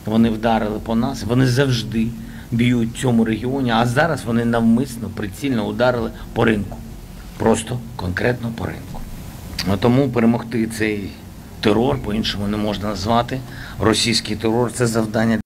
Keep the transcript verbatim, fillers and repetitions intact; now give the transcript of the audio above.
вони вдарили по нас, вони завжди б'ють в цьому регіоні, а зараз вони навмисно, прицільно ударили по ринку. Просто конкретно по ринку. А тому перемогти цей терор, по-іншому не можна назвати, російський терор, це завдання